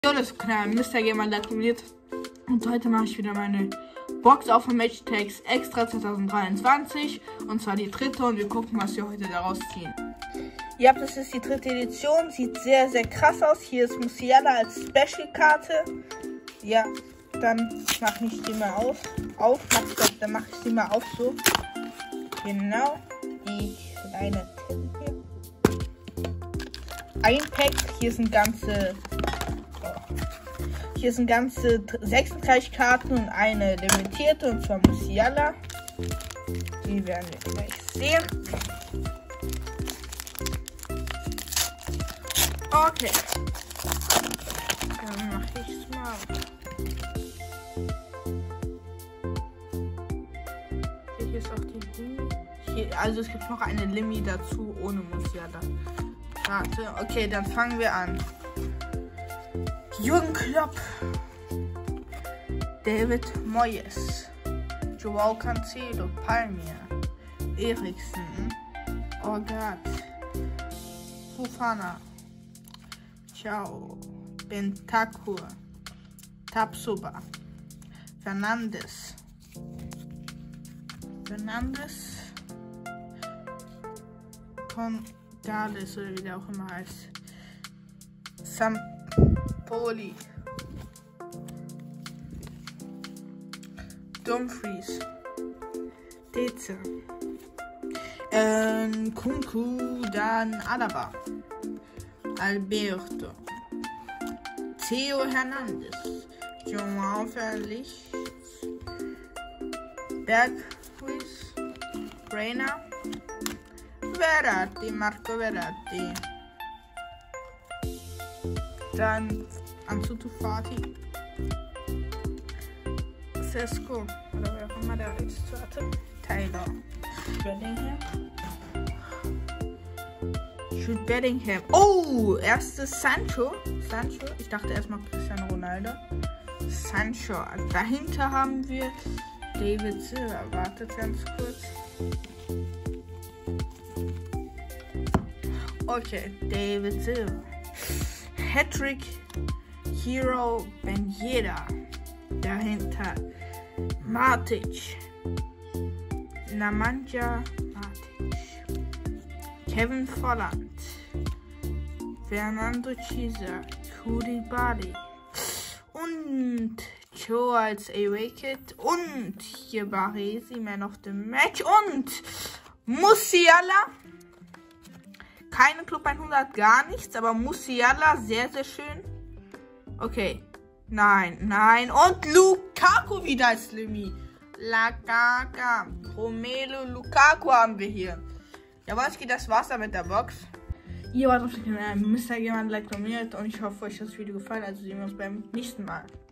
Hallo, das ist Kanal Mr. Gamer Lektoriert und heute mache ich wieder meine Box auf von Matchtags Extra 2023 und zwar die dritte und wir gucken, was wir heute daraus ziehen. Ja, das ist die dritte Edition, sieht sehr, sehr krass aus. Hier ist Musiala als Special-Karte. Ja, dann mache ich die mal dann mache ich sie mal auf so. Genau, die kleine Tinte hier. Ein Pack, hier sind ganze 36 Karten und eine limitierte, und zwar Musiala. Die werden wir gleich sehen. Okay. Dann mache ich es mal. Hier ist auch die Limi. Also es gibt noch eine Limi dazu ohne Musiala. Warte, okay, dann fangen wir an. Jürgen Klopp, David Moyes, Joao Cancelo, Palmier, Eriksen, Orgat, Fofana, Ciao, Bentancur, Tapsoba, Fernandes, González oder wie der auch immer heißt, Sampoli, Dumfries, Deze, Kunku, dann Alaba, Alberto, Theo Hernandez, João Felix, Berghuis, Reina, Verratti, Marco Verratti, dann Ansu Fati, Sesko, oder wer auch immer der ist, warte, Taylor, Jude Bellingham, oh, erstes Sancho, ich dachte erstmal Cristiano Ronaldo, Sancho, dahinter haben wir David Silva, wartet ganz kurz. Okay, David Silva. Hattrick Hero Ben Yedder. Dahinter Matic. Nemanja Matic. Kevin Volland. Fernando Chiesa. Koulibaly. Und Joe als Awaked. Und hier Baresi, Man of the Match. Und Musiala. Keine Club 100, gar nichts, aber Musiala, sehr, sehr schön. Okay. Nein. Und Lukaku wieder als Limi. Romelu Lukaku haben wir hier. Ja, das war's dann mit der Box. Ihr wart auf dem Kanal Mr. Gamer Lektoriert und ich hoffe, euch hat das Video gefallen. Also sehen wir uns beim nächsten Mal.